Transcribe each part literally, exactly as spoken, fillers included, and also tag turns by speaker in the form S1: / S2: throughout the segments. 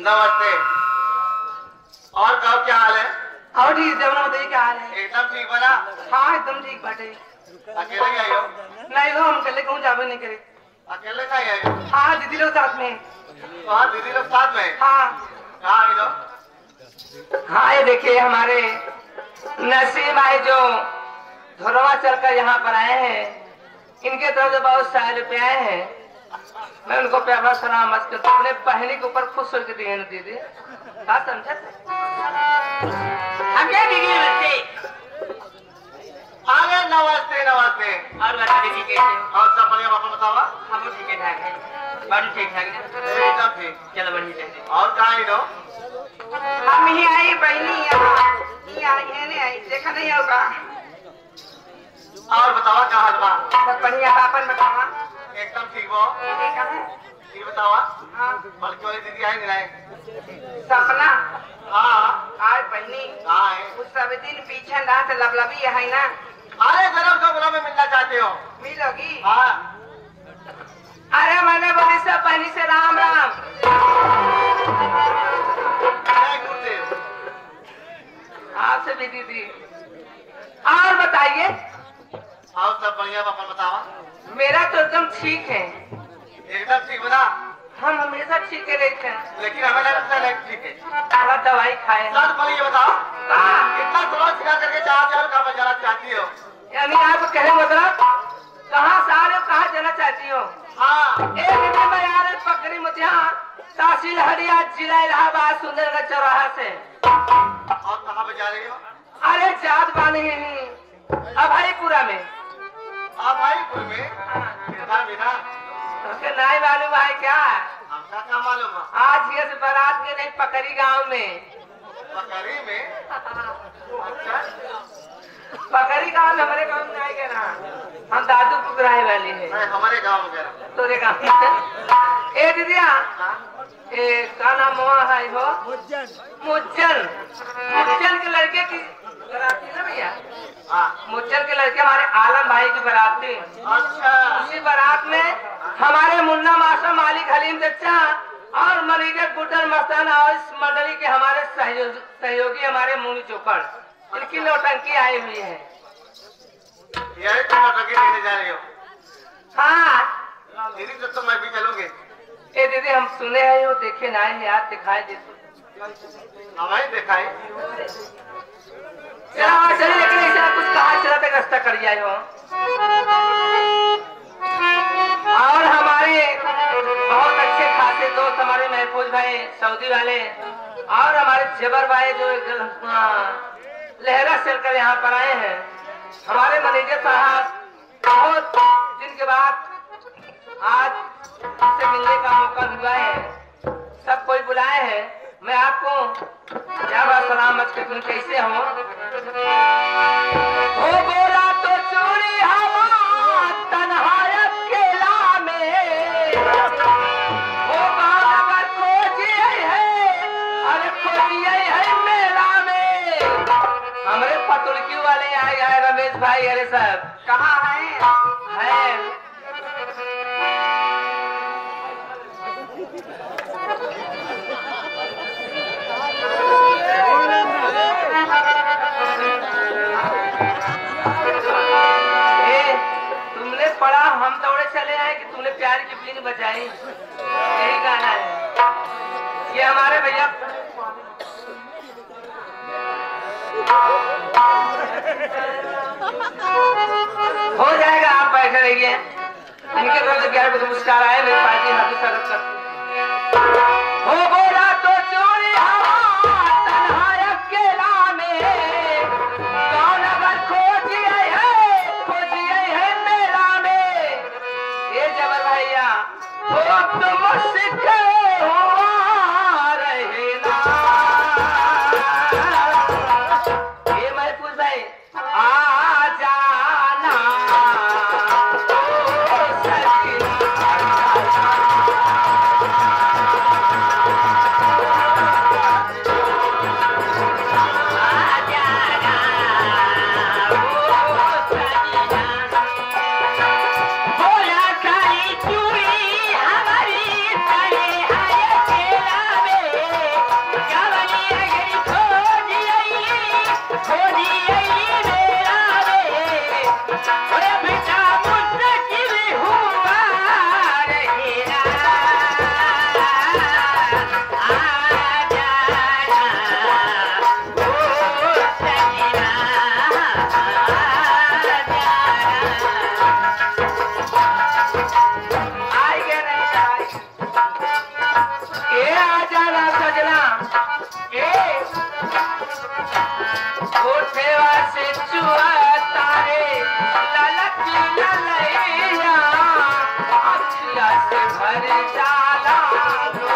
S1: नमस्ते। और कहो क्या हाल है?
S2: और ठीक है, बताइए क्या हाल है?
S1: एकदम ठीक बना?
S2: हाँ एकदम ठीक बाटे।
S1: अकेले ही आई हो?
S2: नहीं हो, हम अकेले कहूँ जाबे नहीं करे।
S1: अकेले का ही आई हो?
S2: हाँ दीदी लोग साथ में।
S1: हाँ दीदी लोग साथ में?
S2: हाँ।
S1: कहाँ आई लोग?
S2: हाँ ये देखिए हमारे नसीम आए जो धुरवा चलकर यहाँ पर आए हैं, इनके तरफ से बहुत सारे रुपये आए हैं। मैं उनको प्यार सलामत करता हूँ, अपने पहले के ऊपर खुश होकर दिए ना दीदी। क्या समझे? हम क्या दीदी नमस्ते।
S1: अरे नमस्ते नमस्ते।
S2: और बता दीदी कैसे?
S1: और सब बढ़िया, पापा बतावा?
S2: हम ठीक ठाक है, बाबू ठीक ठाक है।
S1: एकदम ठीक।
S2: चलो बढ़िया है।
S1: और कहाँ आई लोग?
S2: हम ही आई बहनी यहाँ ये आई है नहीं आई, देखा नहीं होगा।
S1: और बतावा क्या हाल बा?
S2: सब बढ़िया, पापन बतावा।
S1: एकदम ठीक बो।
S2: ठीक है।
S1: ये बतावा?
S2: हाँ।
S1: बल्कि वाली दीदी आई नहीं आई?
S2: सपना।
S1: हाँ।
S2: आज बहनी।
S1: हाँ है।
S2: उस सब दिन पीछे ना तो लबलबी है ना।
S1: अरे जरा उसको बुला में मिलना चाहते हो?
S2: मिलोगी?
S1: हाँ।
S2: अरे मैंने बोली सब बहनी से राम राम। आपसे भी दीदी। और बताइए?
S1: और सब बढ़िया, पापा बतावा?
S2: मेरा तो एकदम ठीक है।
S1: एकदम ठीक बना?
S2: हम हमेशा ठीक है रहते हैं,
S1: लेकिन हमें नहीं लगता है ठीक है।
S2: सारा दवाई खाए।
S1: सर पहले ये बताओ,
S2: हाँ।
S1: कितना सोलह सिखा करके चार चार का बजाना चाहती हो?
S2: यानी आप कहे मतलब कहाँ से आ रहे हो, कहाँ जाना चाहती हो?
S1: हाँ।
S2: एक दिन मैं आ रहे पकड़ी मुतिया तहसील हरिया जिला इलाहाबाद सुंदरगढ़ चौराहा से।
S1: और कहाँ बजा रही हो?
S2: अरे जात बानी अभाईपुरा में।
S1: अभाईपुर में? कितना बिना?
S2: तो नहीं मालूम है क्या?
S1: हमका क्या मालूम है?
S2: आज ये से बारात के नहीं पकड़ी गांव में।
S1: पकड़ी में? अच्छा।
S2: पकड़ी गांव में, हमारे गांव में नहीं गए ना, हम दादू पुकराए वाली है।
S1: नहीं हमारे गांव में गया।
S2: तोरे गांव में। ए दीदिया, ए का नाम हुआ है हो? मुज्जन। मुज्जन। मुज्जन के लड़के की बारात थी ना भैया?
S1: हाँ।
S2: मुज्जन के लड़के हमारे आलम भाई की बारात थी।
S1: अच्छा।
S2: उसी बारात में हमारे मुन्ना मास्टर, मालिक हलीम चचा और मैनेजर गुड्डन मस्ताना और इस मंडली के हमारे सहयोगी सहयोगी हमारे मुनी चोपड़, इनकी नौटंकी आई हुई है।
S1: यही तुम नौटंकी देखने जा रही हो?
S2: हाँ
S1: दीदी तब तो मैं भी चलूंगी।
S2: ए दीदी हम सुने हैं वो देखे ना है यार, दिखाई दे तो
S1: हमारी दिखाई।
S2: चला चलिए, लेकिन ऐसा कुछ कहा चला तक रास्ता कर जाए हो। और हमारे बहुत अच्छे खासे दोस्त हमारे महफूज भाई सऊदी वाले और हमारे जबर भाई जो लहरा चलकर यहाँ पर आए हैं, हमारे मैनेजर साहब बहुत दिन के बाद आज से मिलने का मौका मिला है, सब कोई बुलाए हैं। मैं आपको क्या बात सलामत कर, कैसे हो? हो बोला तो चोरी हवा तन्हाई अकेला में, हो बाबर खोजिए है, अरे खोजिए है मेला में। हमारे पतुलकी वाले आए हैं रमेश भाई, अरे साहब कहाँ है? है पढ़ा, हम दौड़े चले आए कि तुमने प्यार की फीलिंग बचाई, यही गाना है। ये हमारे भैया हो जाएगा, आप बैठे रहिए। इनके तरफ से ग्यारह बजे मुस्कार आए, मेरी पार्टी हाथी सरक कर हो बोला तो चोरी हवा तन्हाई अकेला में, कौन अगर खोजिए है खोजिए है मेला में। ये जबर भैया हो तुम सीखे हुआ रहे ना, ये महफूज भाई आ जाना बोला काली चूड़ी हमारी तले आए अखिया से भर जाला लो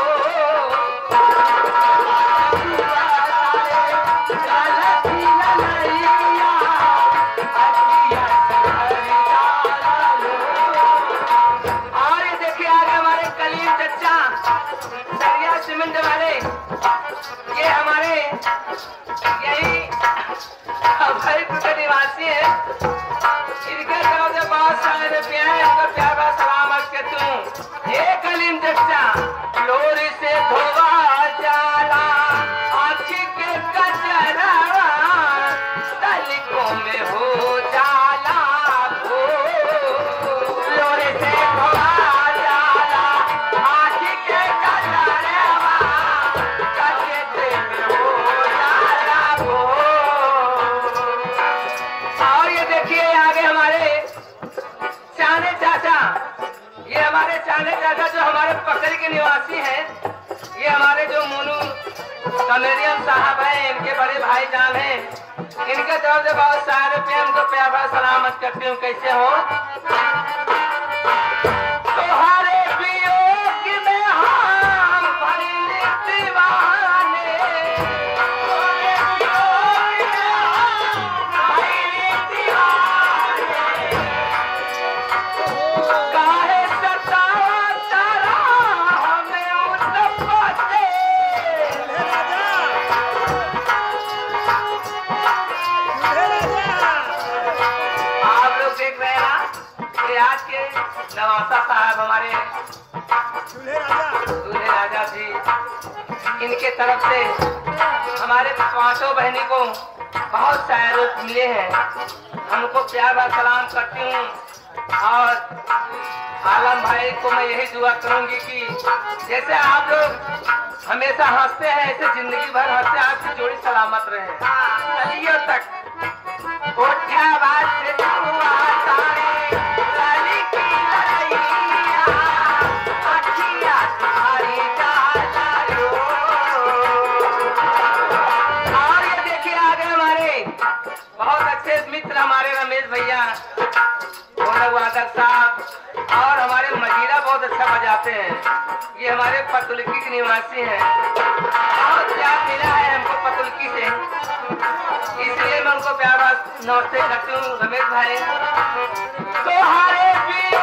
S2: सीमेंट वाले ये हमारे यही भाईपुर के निवासी है। इनके तरफ से बहुत सारे रुपये हैं। इनका प्यार बा सलामत के तू एक कलीम चचा लोरी से धोवा जाला आँखी के कचरा तलिकों में हो जाला हो लोरी से धोवा जाला आँखी के चाचा जो हमारे पकड़ी के निवासी हैं, ये हमारे जो मोनू कमेडियन साहब हैं, इनके बड़े भाई जान हैं। इनके तरफ से बहुत सारे रुपये उनको प्यार भरा सलामत करती हूँ। कैसे हो तुम्हारे वियोग में हम भइले दीवाने, नवासा साहब हमारे दूल्हे राजा जी, इनके तरफ से हमारे पांचों बहनी को बहुत सारे रूप मिले हैं। हमको प्यार भरा सलाम करती हूँ और आलम भाई को मैं यही दुआ करूंगी कि जैसे आप लोग हमेशा हंसते हैं ऐसे जिंदगी भर हंसते आपकी जोड़ी सलामत रहे। चलिए तक उठा बात से मित्र हमारे रमेश भैया वादक साहब और हमारे मजीरा बहुत अच्छा बजाते हैं। ये हमारे पतुलकी के निवासी हैं। बहुत प्यार मिला है हमको पतुलकी से, इसलिए मैं उनको प्यार नमस्ते करती हूँ। रमेश भाई तो